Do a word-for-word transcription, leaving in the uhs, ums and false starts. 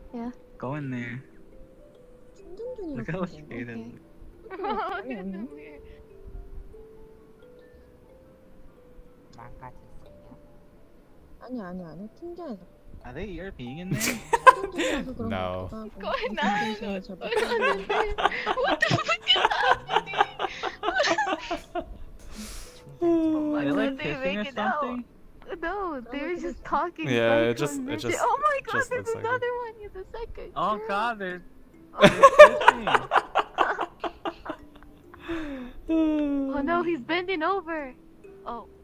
Yeah. Go in there. Look how scared it looks. 아니 아니 아니 팀장에서. Are they E R Ping in there? No. What's going on? What What the fuck is happening? Oh my Are they like god, they kissing or make it out. something? No, they're just talking. Yeah, like it just- on it this- just- Oh my god, just there's looks like another one. He's a second. Oh girl. god, they're, they're kissing. Oh no, he's bending over. Oh.